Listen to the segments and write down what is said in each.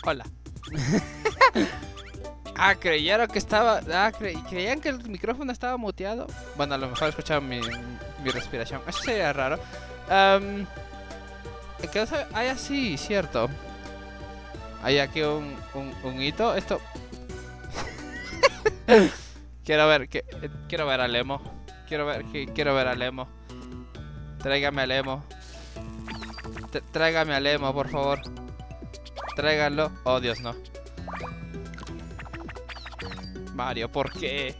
Hola. Ah, creyeron que estaba... Ah, creían que el micrófono estaba muteado. Bueno, a lo mejor escuchaban mi respiración. Eso sería raro. ¿Qué sabe? Ah, ya sí, cierto. Hay aquí un hito. Esto... quiero ver a Lemo. Quiero ver a Lemo. Tráigame a Lemo. Tráigame a Lemo, por favor. Tráiganlo. Oh, Dios, no. Mario, ¿por qué?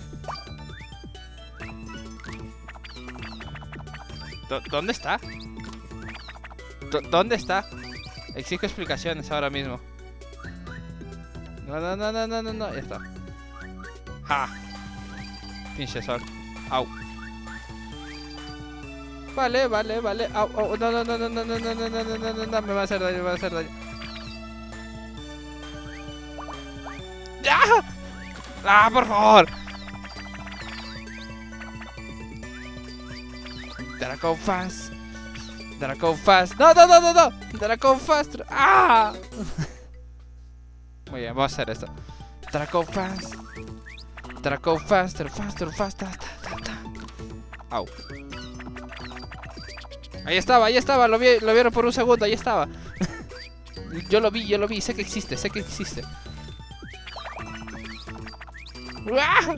¿Dónde está? ¿Dónde está? Exijo explicaciones ahora mismo. No, ya está. ¡Ja! Pinche sol. Au. Vale. Au. No, me va a hacer daño, ¡Ya! ¡Ah, por favor! Draco Fast. No. Draco Fast. ¡Ah! Muy bien, vamos a hacer esto. Draco Fast. Faster. Au. Ahí estaba, lo vieron por un segundo, ahí estaba. Yo lo vi, sé que existe. ¡Ah!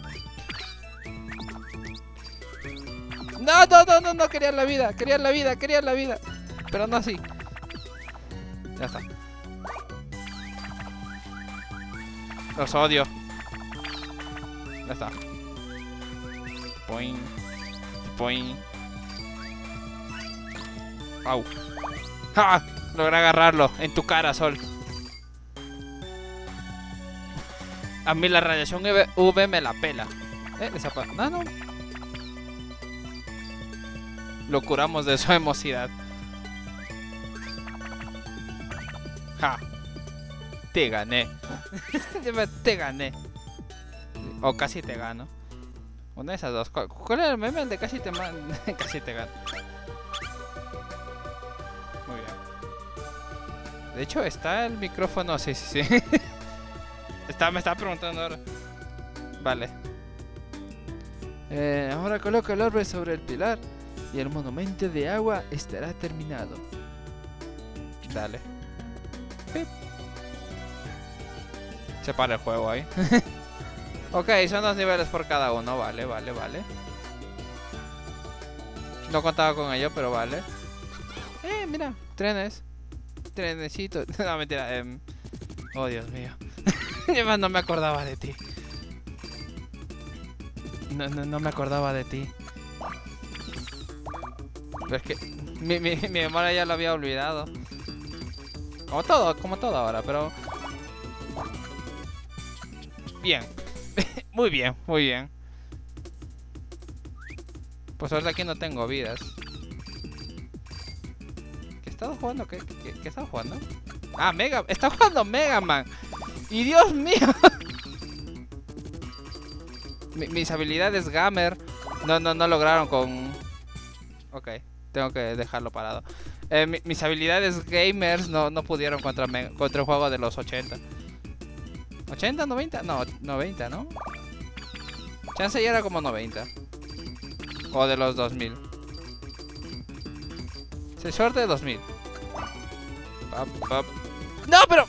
No, quería la vida. Pero no así. Ya está. Los odio. Ya está. Poing. Au. ¡Ja! Logré agarrarlo. En tu cara, Sol. A mí la radiación UV me la pela. No. Lo curamos de su emocidad. ¡Ja! Te gané. Te gané. O casi te gano. Una de esas dos. ¿Cuál era el meme? El de casi te gano. Muy bien. De hecho, está el micrófono. Sí. Me estaba preguntando ahora. Vale. Ahora coloca el orbe sobre el pilar y el monumento de agua estará terminado. Dale. Pip. Se para el juego ahí. Ok, son 2 niveles por cada uno. Vale. No contaba con ello, pero vale. Mira, trenecitos. No, mentira. Oh, Dios mío. No me acordaba de ti. No me acordaba de ti. Pero es que mi memoria ya lo había olvidado. Como todo ahora, pero... Bien. Muy bien. Pues ahora aquí no tengo vidas. ¿Qué he estado jugando? ¿Qué he estado jugando? Ah, está jugando Mega Man. Y Dios mío. Mis habilidades gamer no lograron con... Ok, tengo que dejarlo parado. Mis habilidades gamers no pudieron contra el juego de los 80. ¿80? ¿90? No, 90, ¿no? Chance ya era como 90. O de los 2000. Suerte de 2000. ¡No, pero!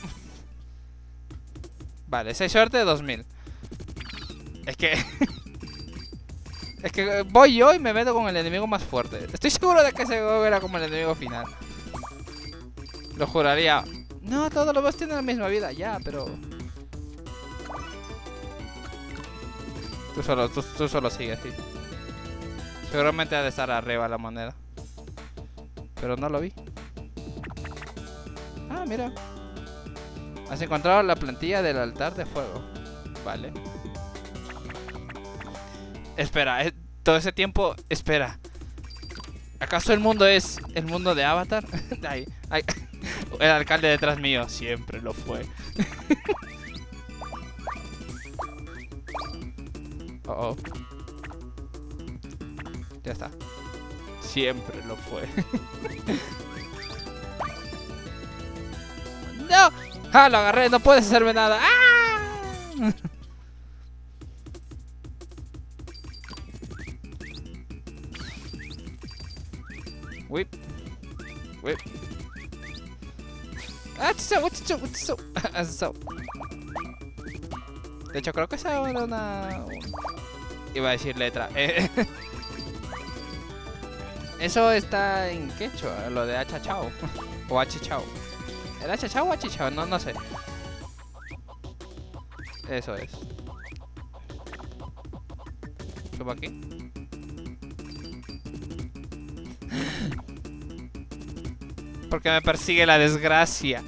Vale, suerte de 2000. Es que... Es que voy yo y me meto con el enemigo más fuerte. Estoy seguro de que ese juego era como el enemigo final. Lo juraría. No, todos los boss tienen la misma vida. Ya, pero... Tú solo sigues, sí. Seguramente ha de estar arriba la moneda. Pero no lo vi. Ah, mira. Has encontrado la plantilla del altar de fuego. Vale. Espera, todo ese tiempo... Espera. ¿Acaso el mundo es el mundo de Avatar? Ay. El alcalde detrás mío. Siempre lo fue. Oh. Ya está. Siempre lo fue. ¡No! ¡Ah, lo agarré! ¡No puedes hacerme nada! ¡Ah! Whip. Whip. ¡Ah, so. De hecho, creo que esa era una... Iba a decir letra. Eso está en quechua, lo de achachao. O achichao. ¿El achachao o achichao? No, no sé. Eso es. ¿Subo aquí? Porque me persigue la desgracia.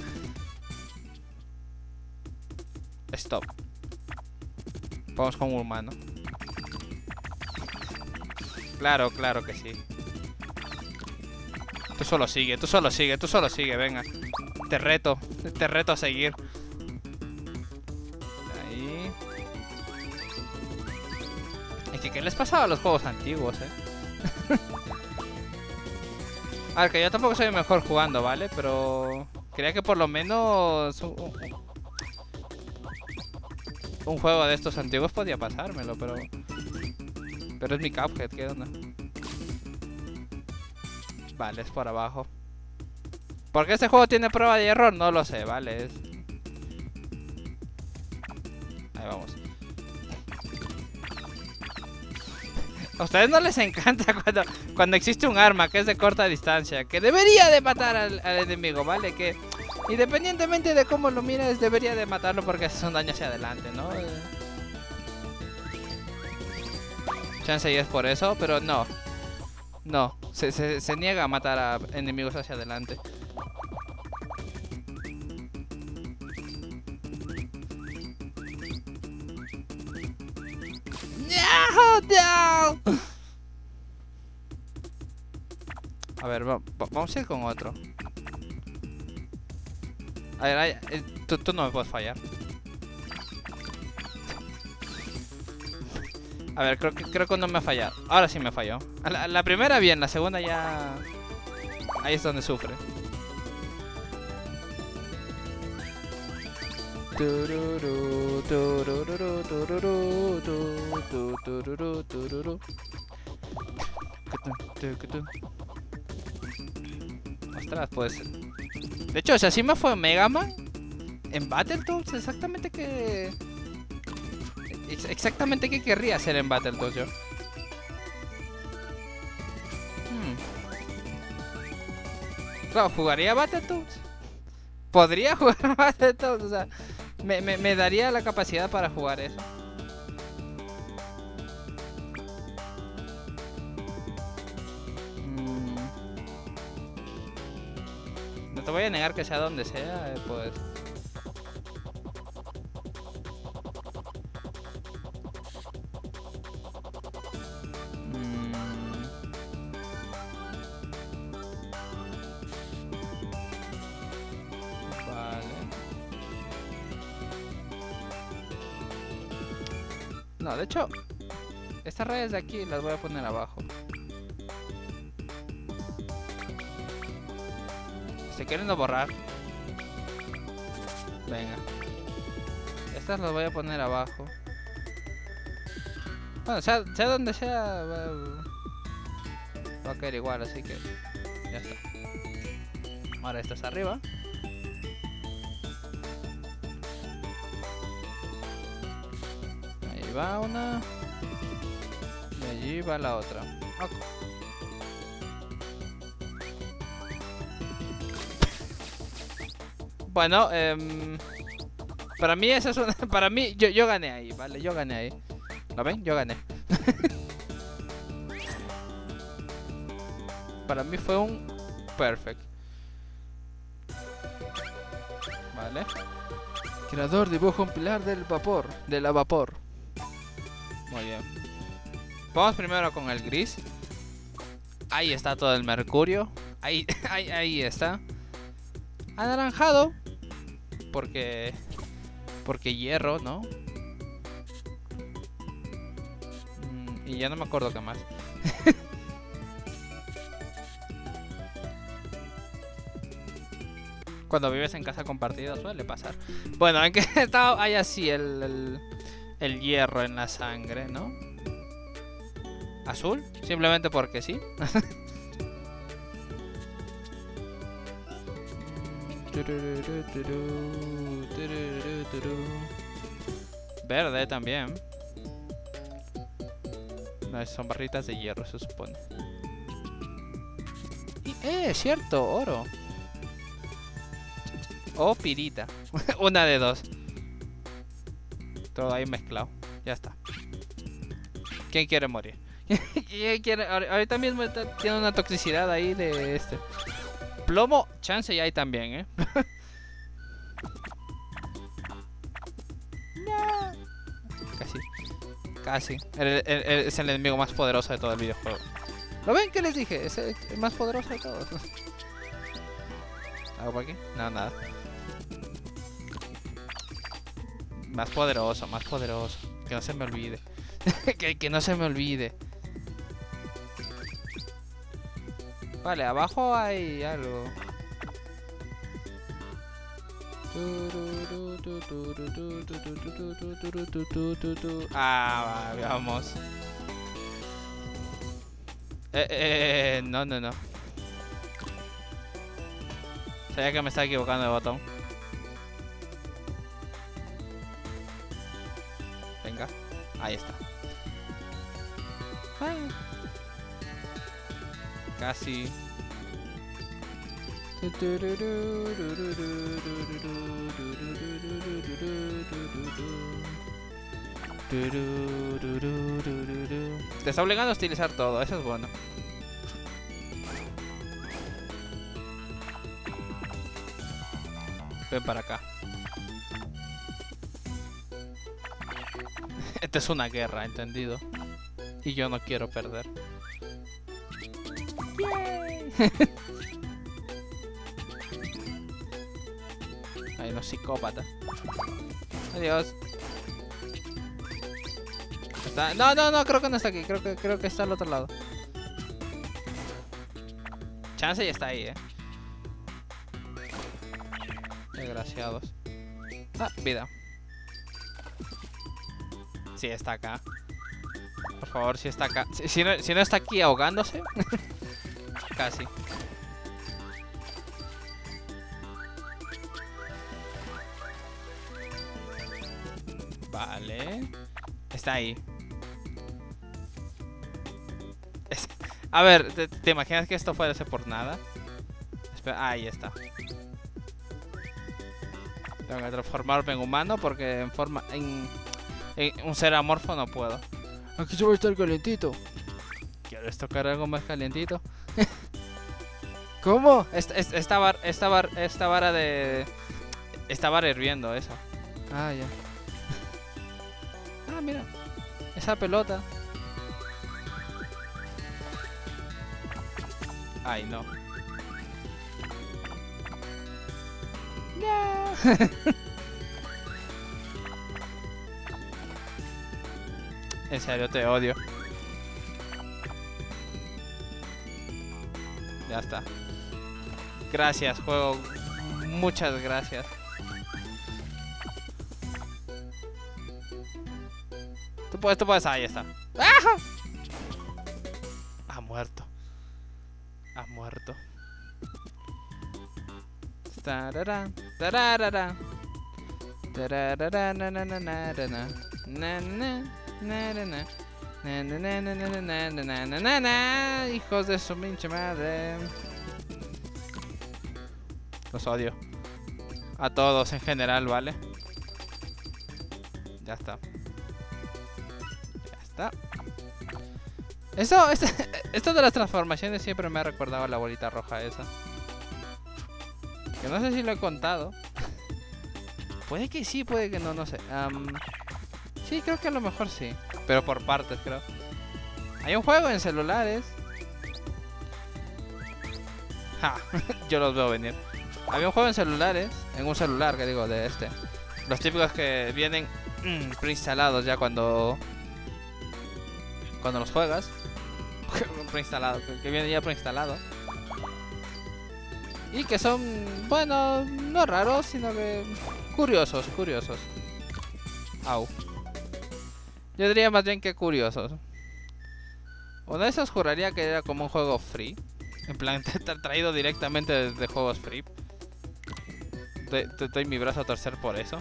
Stop. Vamos con un humano. Claro, claro que sí. Tú solo sigue, venga. Te reto a seguir. Ahí. Es que ¿qué les pasaba a los juegos antiguos, A ver, que yo tampoco soy el mejor jugando, ¿vale? Pero creía que por lo menos un juego de estos antiguos podía pasármelo, pero es mi Cuphead, ¿qué onda? Vale, es por abajo. ¿Por qué este juego tiene prueba de error? No lo sé, vale. Ahí vamos. ¿A ustedes no les encanta cuando existe un arma que es de corta distancia? Que debería de matar al enemigo, ¿vale? Que independientemente de cómo lo mires, debería de matarlo porque hace un daño hacia adelante, ¿no? Chance y es por eso, pero no. No, se niega a matar a enemigos hacia adelante. ¡No! A ver, vamos a ir con otro. A ver, tú no me puedes fallar. A ver, creo que no me ha fallado. Ahora sí me falló. La primera bien, la segunda ya... Ahí es donde sufre. Ostras, pues... De hecho, o sea, sí me fue Mega Man en Battletoads, exactamente que... Exactamente qué querría hacer en Battletoads yo. Claro, ¿jugaría Battletoads? ¿Podría jugar Battletoads? O sea, me daría la capacidad para jugar eso. No te voy a negar que sea donde sea, pues... No, de hecho, estas rayas de aquí las voy a poner abajo. Estoy queriendo borrar. Venga. Estas las voy a poner abajo. Bueno, sea donde sea, va a caer igual, así que ya está. Ahora estas arriba. Ahí va una. Y allí va la otra. Okay. Bueno, para mí esa es una... Para mí, yo gané ahí, ¿vale? Yo gané ahí. ¿Lo ven? Yo gané. Para mí fue un perfect. Vale. Creador dibuja un pilar del vapor. De la vapor. Muy bien. Vamos primero con el gris. Ahí está todo el mercurio. Ahí está. Anaranjado. Porque hierro, ¿no? Y ya no me acuerdo qué más. Cuando vives en casa compartida suele pasar. Bueno, en que estado hay así el hierro en la sangre, ¿no? ¿Azul? Simplemente porque sí. Verde también. No, son barritas de hierro, se supone. Y, cierto, oro. O pirita. Una de dos. Todo ahí mezclado. Ya está. ¿Quién quiere morir? Ahorita mismo tiene una toxicidad ahí de este. Plomo, chance ya hay también, ¿eh? No. Casi. Casi. Es el enemigo más poderoso de todo el videojuego. ¿Lo ven? ¿Qué les dije? Es el más poderoso de todos. ¿Algo por aquí? No, nada. Más poderoso, más poderoso. Que no se me olvide. que no se me olvide. Vale, abajo hay algo. Ah, vamos. No, no, no. Sabía que me estaba equivocando de botón. Venga, ahí está. Ay. Casi. Te está obligando a utilizar todo, eso es bueno. Ven para acá. Esta es una guerra, ¿entendido? Y yo no quiero perder. Hay unos psicópatas. Adiós. ¿Está? No, no, no, creo que no está aquí. Creo que está al otro lado. Chance ya está ahí, Desgraciados. Ah, vida. Sí, está acá. Por favor, si está acá. Si no está aquí ahogándose. Casi. Vale. Está ahí. A ver, ¿te imaginas que esto fuera por nada? Espera, ahí está. Tengo que transformarme en humano porque en un ser amorfo no puedo. Aquí se va a estar calientito. ¿Quieres tocar algo más calientito? ¿Cómo? Esta vara de... Esta vara hirviendo, eso. Ah, ya. Ah, mira. Esa pelota. Ay, no. No. En serio, te odio. Ya está. Gracias, juego. Muchas gracias. Tú puedes. Ahí está. ¡Ah! Ha muerto. Ha muerto. Tararán, tararán. Tararán, na na na na na na na na na na. Hijos de su pinche madre. Los odio. A todos en general, ¿vale? Ya está. Ya está. Esto de las transformaciones siempre me ha recordado a la bolita roja esa. Que no sé si lo he contado. Puede que sí, puede que no, no sé. Sí, creo que a lo mejor sí. Pero por partes, creo. Hay un juego en celulares. Ja, yo los veo venir. Había un juego en celulares. En un celular, que digo, de este. Los típicos que vienen preinstalados ya cuando los juegas. Preinstalado, que viene ya preinstalado. Y que son, bueno, no raros, sino que curiosos, curiosos. Au. Yo diría más bien que curiosos. Uno de esos juraría que era como un juego free. En plan, traído directamente de juegos free. Doy mi brazo a torcer por eso.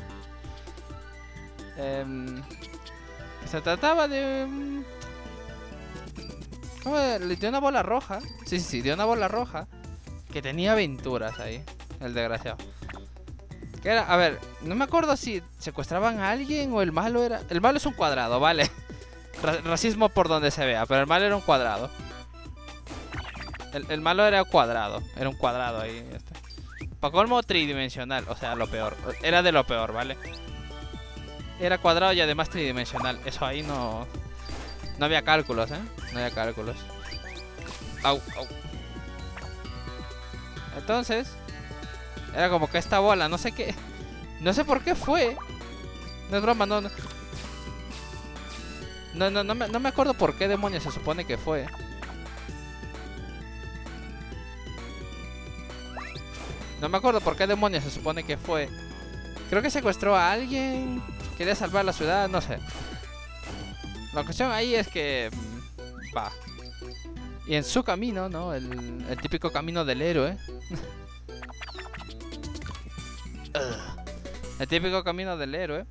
Se trataba de... ¿cómo de una bola roja? Sí, de una bola roja. Que tenía aventuras ahí. El desgraciado. Que era, a ver, no me acuerdo si secuestraban a alguien o el malo era... El malo es un cuadrado, vale. Racismo por donde se vea, pero el malo era un cuadrado. El malo era cuadrado. Era un cuadrado ahí. Para colmo tridimensional, o sea, lo peor. Era de lo peor, ¿vale? Era cuadrado y además tridimensional. Eso ahí no... No había cálculos, ¿eh? No había cálculos. Au. Entonces... Era como que esta bola, no sé qué... No sé por qué fue. No es broma, no... No me acuerdo por qué demonios se supone que fue. No me acuerdo por qué demonios se supone que fue. Creo que secuestró a alguien. Quería salvar la ciudad, no sé. La cuestión ahí es que... va. Y en su camino, ¿no? El típico camino del héroe. El típico camino del héroe.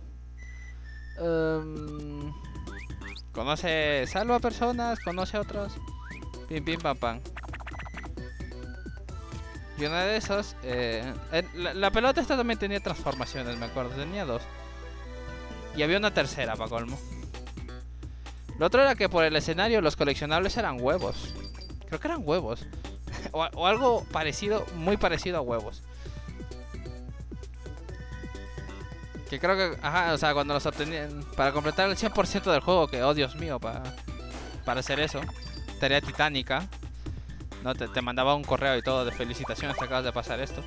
Conoce... salva personas, conoce a otros. Pim, pim, pam, pam. Y una de esos... la pelota esta también tenía transformaciones, me acuerdo. Tenía dos. Y había una tercera, para colmo. Lo otro era que por el escenario los coleccionables eran huevos. Creo que eran huevos. o algo parecido, muy parecido a huevos. Que creo que... ajá, o sea, cuando los obtenían... Para completar el 100% del juego, que, oh Dios mío, para hacer eso. Tarea titánica. No, te mandaba un correo y todo de felicitaciones, te acabas de pasar esto.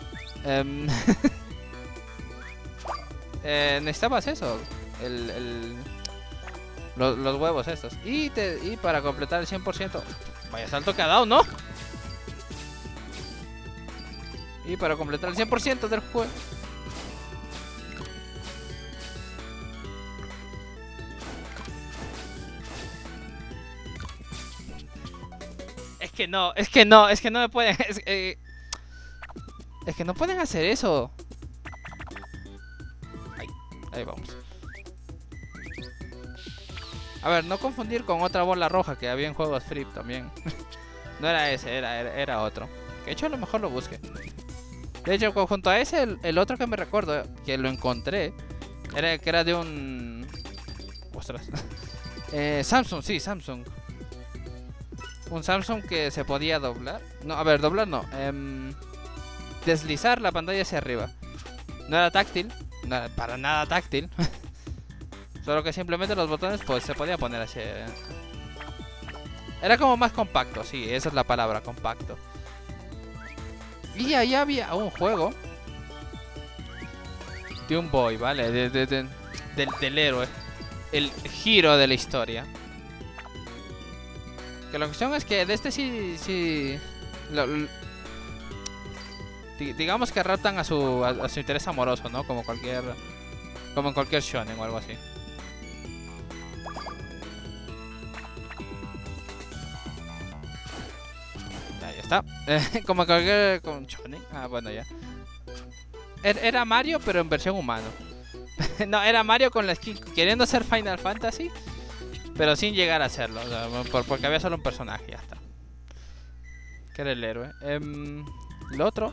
Necesitabas eso. Los huevos estos. Y para completar el 100%... Vaya salto que ha dado, ¿no? Y para completar el 100% del juego... Es que no me pueden... Es que no pueden hacer eso. Ahí vamos. A ver, no confundir con otra bola roja que había en juegos free también. No era ese, era otro. Que de hecho a lo mejor lo busque. De hecho, junto a ese, el otro que me recuerdo, que lo encontré, que era de un... ostras. Samsung, sí, Samsung. Un Samsung que se podía doblar. No, a ver, doblar no. Deslizar la pantalla hacia arriba. No era táctil. No era para nada táctil. Solo que simplemente los botones pues se podía poner así. Era como más compacto, sí, esa es la palabra, compacto. Y ahí había un juego de un boy, ¿vale? Del héroe. El giro de la historia. Que la cuestión es que de este sí digamos que raptan a su interés amoroso, ¿no? Como en cualquier shonen o algo así. Ahí está. Como cualquier shonen. Ah, bueno, ya. Era Mario, pero en versión humano. No, era Mario con la skin queriendo ser Final Fantasy, pero sin llegar a serlo, o sea, porque había solo un personaje, ya está. Que era el héroe. Lo otro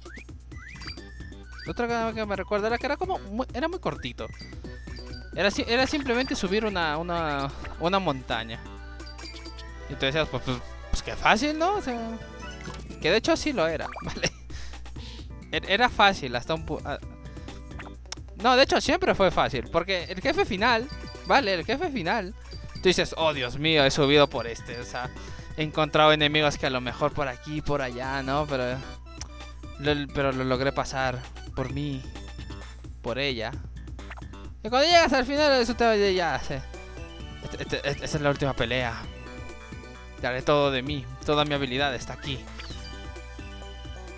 que me recuerda era que era como era muy cortito. Era simplemente subir una montaña. Y tú decías, pues qué fácil, ¿no? O sea, que de hecho sí lo era, ¿vale? Era fácil hasta un no, de hecho siempre fue fácil, porque el jefe final, ¿vale? El jefe final, tú dices, oh Dios mío, he subido por o sea, he encontrado enemigos que a lo mejor por aquí, por allá, ¿no? Pero lo logré pasar por mí, por ella. Y cuando llegas al final, eso te ya sé. Esta es la última pelea. Te haré todo de mí, toda mi habilidad está aquí.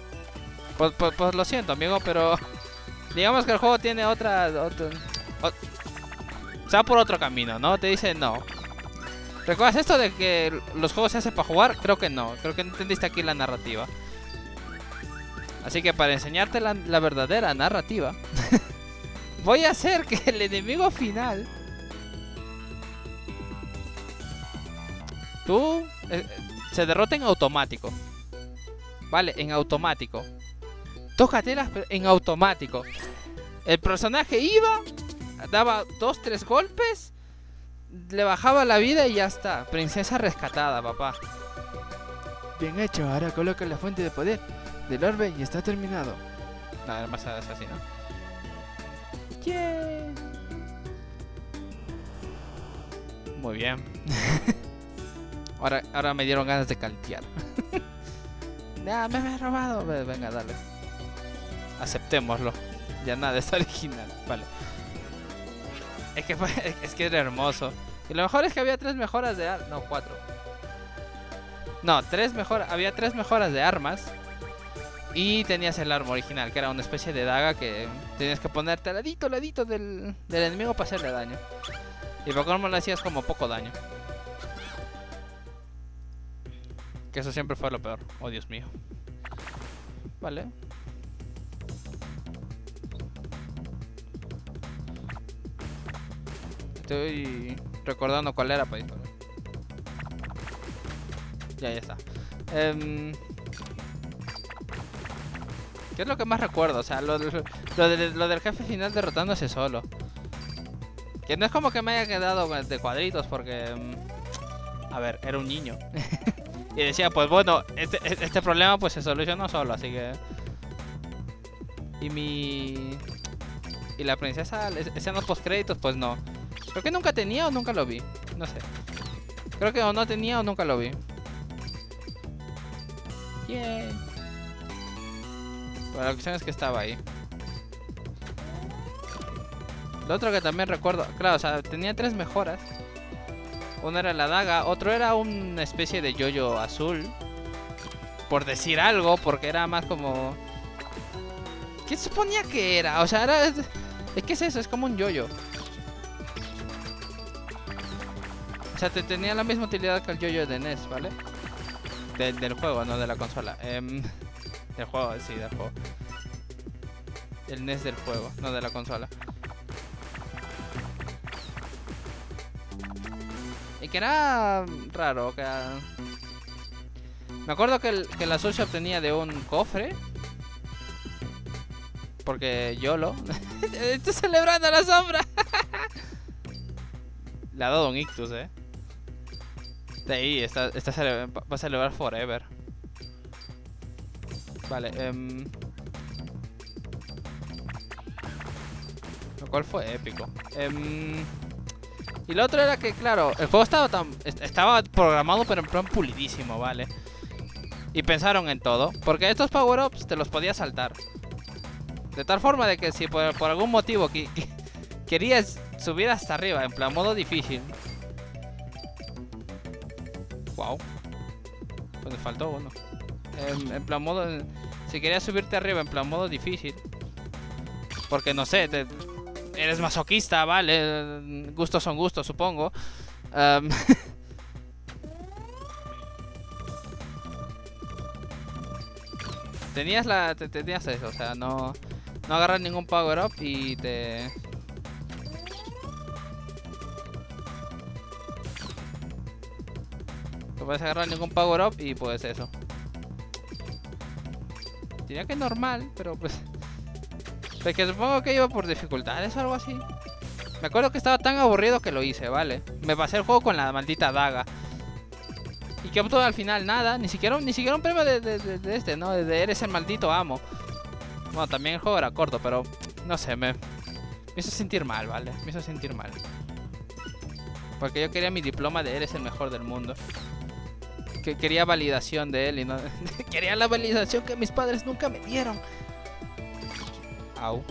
Pues lo siento, amigo, pero digamos que el juego tiene o sea, por otro camino, ¿no? Te dice no. ¿Recuerdas esto de que los juegos se hacen para jugar? Creo que no. Creo que no entendiste aquí la narrativa. Así que para enseñarte la verdadera narrativa, voy a hacer que el enemigo final... se derrota en automático. Vale, en automático. Tócatelas, pero en automático. El personaje iba, daba 2-3 golpes, le bajaba la vida y ya está. Princesa rescatada, papá. Bien hecho, ahora coloca la fuente de poder del orbe y está terminado. No, además es así, ¿no? Yeah. Muy bien. Ahora me dieron ganas de caltear. Nah, me he robado. Venga, dale. Aceptémoslo. Ya nada, es original. Vale. Es que era hermoso. Y lo mejor es que había 3 mejoras de armas. No, 4. No, 3 mejoras. Había 3 mejoras de armas. Y tenías el arma original, que era una especie de daga que tenías que ponerte al ladito del enemigo para hacerle daño. Y por cómo le hacías como poco daño. Que eso siempre fue lo peor. Oh, Dios mío. Vale. Estoy recordando cuál era para disparar. Ya está. ¿Qué es lo que más recuerdo? O sea, lo del jefe final derrotándose solo. Que no es como que me haya quedado de cuadritos porque... a ver, era un niño. Y decía, pues bueno, este problema pues se solucionó solo, así que... Y la princesa, escenas post créditos, pues no. Creo que nunca tenía o nunca lo vi. No sé. Creo que o no tenía o nunca lo vi. Yeah. Pero la cuestión es que estaba ahí. Lo otro que también recuerdo, claro, o sea, tenía 3 mejoras. Uno era la daga, otro era una especie de yoyo azul. Por decir algo, porque era más como... ¿Qué suponía que era? O sea, era... ¿Qué es eso? Es como un yoyo. O sea, tenía la misma utilidad que el yoyo de NES, ¿vale? Del juego, no de la consola. Del juego, sí, del juego. El NES del juego, no de la consola. Y que era raro, que... Me acuerdo que el azul se obtenía de un cofre. Porque YOLO. Estoy celebrando la sombra. Le ha dado un ictus, De ahí, va a celebrar forever. Vale, lo cual fue épico. Y lo otro era que, claro, el juego estaba programado pero en plan pulidísimo, ¿vale? Y pensaron en todo, porque estos power-ups te los podías saltar. De tal forma de que si por algún motivo querías subir hasta arriba, en plan modo difícil. Wow. Pues me faltó uno. En plan modo... Si querías subirte arriba en plan modo difícil. Porque no sé, eres masoquista, ¿vale? Gustos son gustos, supongo. Tenías eso, o sea, no agarras ningún power up y te... No puedes agarrar ningún power up y pues eso. Diría que es normal, pero pues... Pues que supongo que iba por dificultades o algo así. Me acuerdo que estaba tan aburrido que lo hice, ¿vale? Me pasé el juego con la maldita daga. Y que obtuve al final nada, ni siquiera un premio de este, ¿no? De eres el maldito amo. Bueno, también el juego era corto, pero... No sé, me hizo sentir mal, ¿vale? Me hizo sentir mal. Porque yo quería mi diploma de eres el mejor del mundo. Que quería validación de él y no... Quería la validación que mis padres nunca me dieron. Au.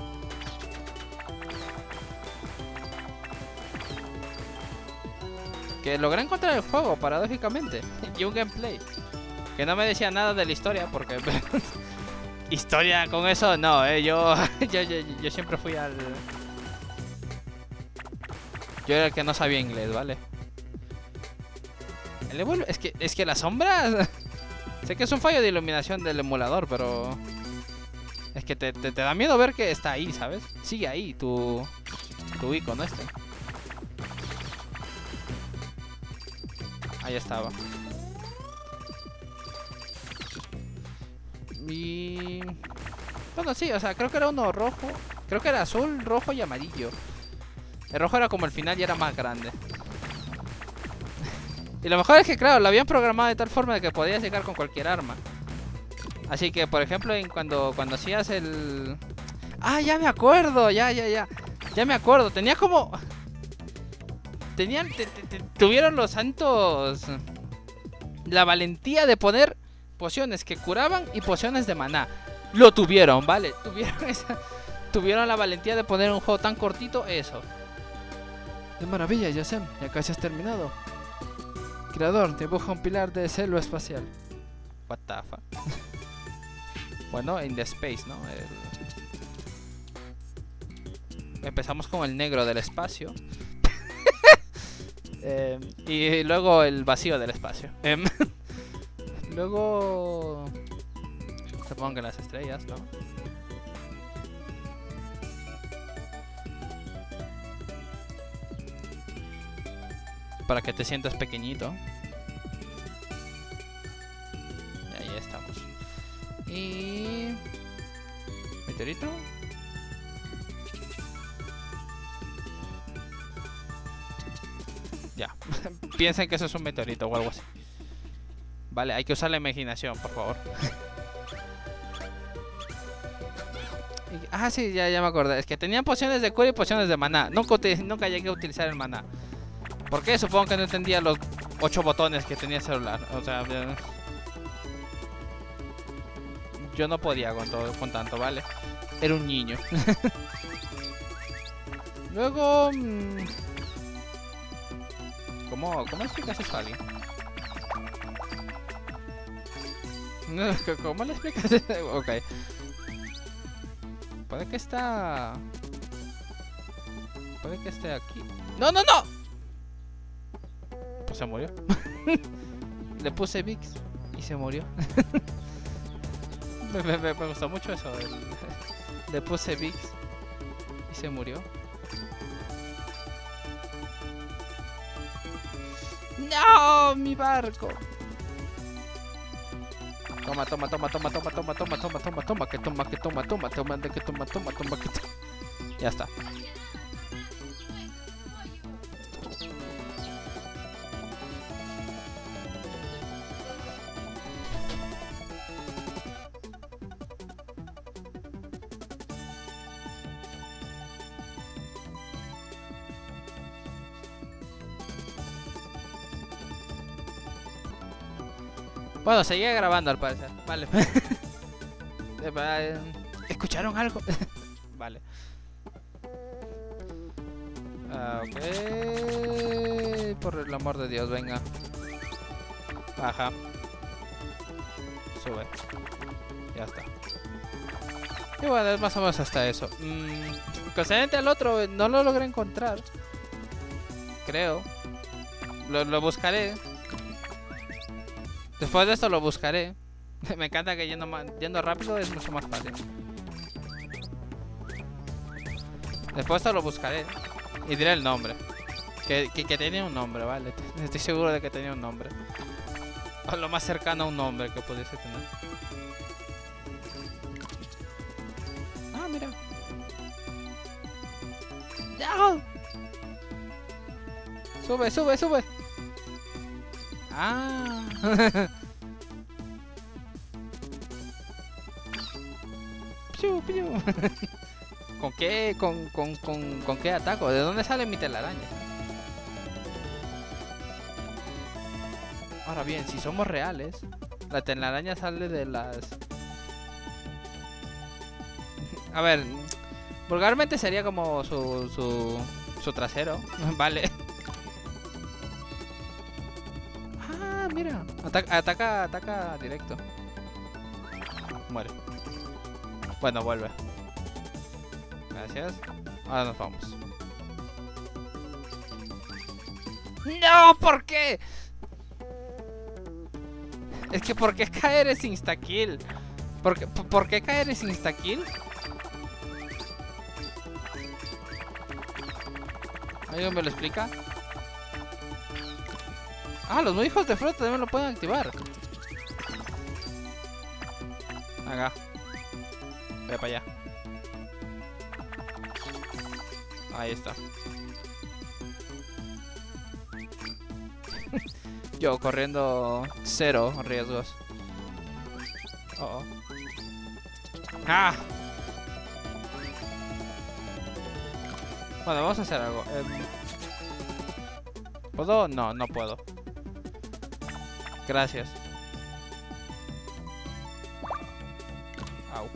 Que logré encontrar el juego, paradójicamente. Y un gameplay. Que no me decía nada de la historia porque... Historia con eso, no, yo, yo siempre fui al... Yo era el que no sabía inglés, ¿vale? Es que las sombras... Sé que es un fallo de iluminación del emulador, pero... Es que te da miedo ver que está ahí, ¿sabes? Sigue ahí tu icono este. Ahí estaba. Y... Bueno, sí, o sea, creo que era uno rojo. Creo que era azul, rojo y amarillo. El rojo era como el final y era más grande. Y lo mejor es que, claro, lo habían programado de tal forma de que podías llegar con cualquier arma. Así que, por ejemplo, cuando hacías el... ¡Ah, ya me acuerdo! Ya me acuerdo. Tenía como... Tuvieron los santos... La valentía de poner pociones que curaban y pociones de maná. Lo tuvieron, ¿vale? Tuvieron la valentía de poner un juego tan cortito, eso. De maravilla, Yasem. Ya casi has terminado. Creador, dibuja un pilar de celo espacial. What the fuck. Bueno, in the space, ¿no? Empezamos con el negro del espacio. Y luego el vacío del espacio. Luego... Supongo que las estrellas, ¿no? Para que te sientas pequeñito. Y ahí estamos. Y... ¿Meteorito? Ya. Piensen que eso es un meteorito o algo así. Vale, hay que usar la imaginación, por favor. Ah, sí, ya me acordé. Es que tenían pociones de cura y pociones de maná. Nunca llegué a utilizar el maná. ¿Por qué? Supongo que no entendía los 8 botones que tenía el celular. O sea, yo no podía con tanto, ¿vale? Era un niño. Luego... ¿Cómo explicas eso a alguien? ¿Cómo le explicas eso? Ok. Puede que esté aquí. ¡No! Pues se murió. Le puse Vix y se murió. me gustó mucho eso. Le puse Vix y se murió. ¡No! ¡Mi barco! Toma. Ya está. Bueno, seguía grabando al parecer. Vale. ¿Escucharon algo? Vale. Ok. Por el amor de Dios, venga. Baja. Sube. Ya está. Y bueno, es más o menos hasta eso. Concernente al otro, no lo logré encontrar. Creo. Lo buscaré. Después de esto lo buscaré. Me encanta que yendo rápido es mucho más fácil. Después de esto lo buscaré. Y diré el nombre. Que tenía un nombre, ¿vale? Estoy seguro de que tenía un nombre. O lo más cercano a un nombre que pudiese tener. Ah, mira. ¡No! Sube. Ah. Piu. ¿Con qué? ¿Con qué ataco? ¿De dónde sale mi telaraña? Ahora bien, si somos reales, la telaraña sale de las... A ver, vulgarmente sería como su trasero, ¿vale? Ah, mira. Ataca directo. Muere. Bueno, vuelve. Gracias. Ahora nos vamos. ¡No! ¿Por qué? Es que ¿por qué caer es insta-kill? ¿Por qué caer es insta-kill? ¿Alguien me lo explica? Ah, los hijos de flota también lo pueden activar. Acá. Ve para allá. Ahí está. Yo corriendo 0 riesgos. Oh, oh. ¡Ah! Bueno, vamos a hacer algo. ¿Puedo? No, no puedo. Gracias. Au.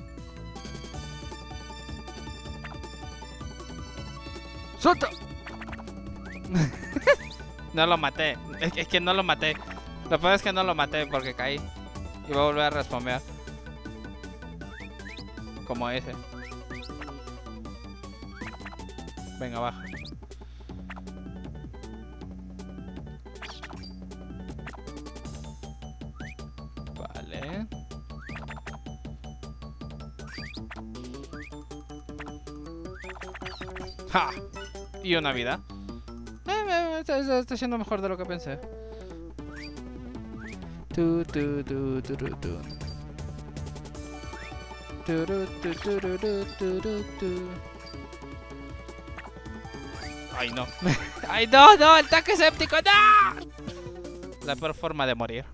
¡Suelta! No lo maté. Es que no lo maté. Lo peor es que no lo maté porque caí. Y voy a volver a responder. Como ese. Venga, baja. Vale. ¡Ja! Y una vida. Está siendo mejor de lo que pensé. Ay, no. Ay, no, no, el tanque séptico, no. La peor forma de morir.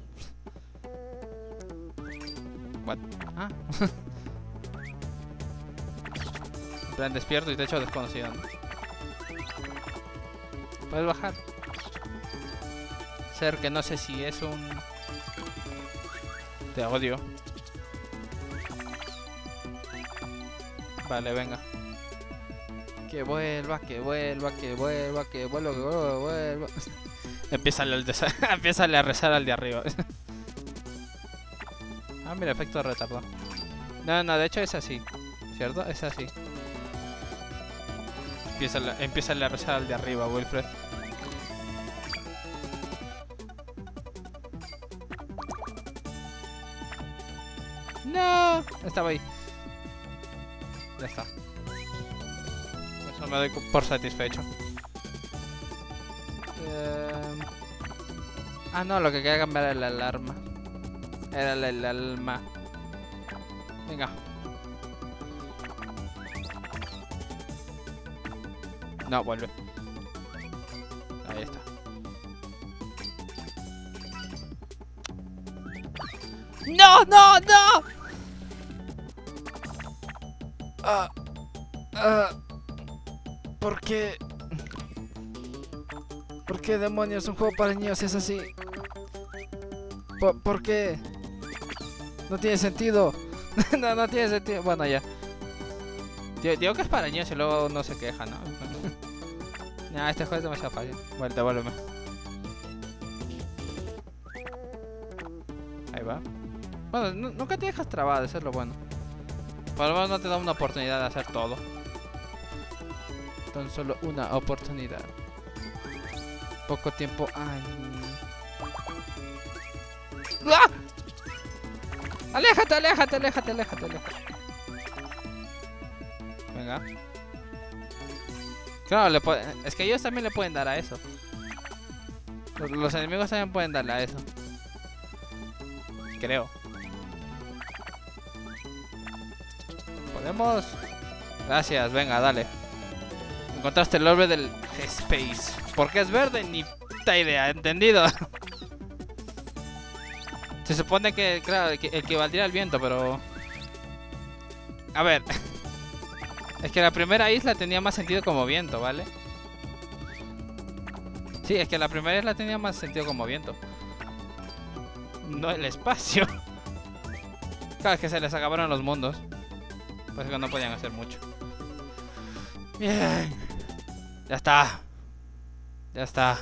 What? Ah. En plan despierto y te echo desconocido, ¿no? ¿Puedes bajar? Ser que no sé si es un... Te odio. Vale, venga. Que vuelva, que vuelva, que vuelva, que vuelva, que vuelva, que vuelva. Empiézale a rezar al de arriba. Ah, mira, efecto retardo. No, no, de hecho es así. ¿Cierto? Es así. Empiézale a rezar al de arriba, Wilfred. No, estaba ahí. Ya está. Eso me doy por satisfecho. Ah, no, lo que quería cambiar era la alarma. Era el alma. Venga. No, vuelve. Ahí está. ¡No, no, no! ¿Por qué? ¿Por qué demonios un juego para niños es así? ¿Por qué? No tiene sentido. No, no tiene sentido. Bueno, ya. Digo que es para niños y luego no se queja, ¿no? Nah, este juego es demasiado fácil. Bueno, devuélveme. Ahí va. Bueno, nunca te dejas trabado, eso es lo bueno. Por lo menos no te da una oportunidad de hacer todo. Tan solo una oportunidad. Poco tiempo. Ay. ¡Ah! Aléjate, aléjate, aléjate, aléjate, aléjate. Venga. Claro, es que ellos también le pueden dar a eso. Los enemigos también pueden darle a eso. Creo. ¿Podemos? Gracias, venga, dale. Encontraste el orbe del Space. ¿Por qué es verde? Ni puta idea, ¿entendido? Se supone que, claro, equivaldría al viento, pero... A ver. Es que la primera isla tenía más sentido como viento, ¿vale? Sí, es que la primera isla tenía más sentido como viento. No el espacio. Claro, es que se les acabaron los mundos. Pues que no podían hacer mucho. Bien. Ya está. Ya está.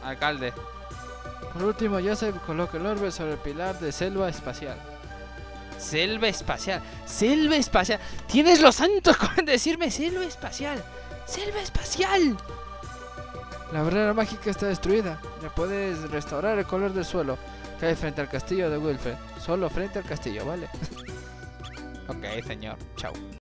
Alcalde. Por último, ya se coloca el orbe sobre el pilar de selva espacial. Selva espacial. Selva espacial. Tienes los santos con decirme selva espacial. Selva espacial. La barrera mágica está destruida. Ya puedes restaurar el color del suelo. Cae frente al castillo de Wilfred. Solo frente al castillo, ¿vale? Ok, señor. Chao.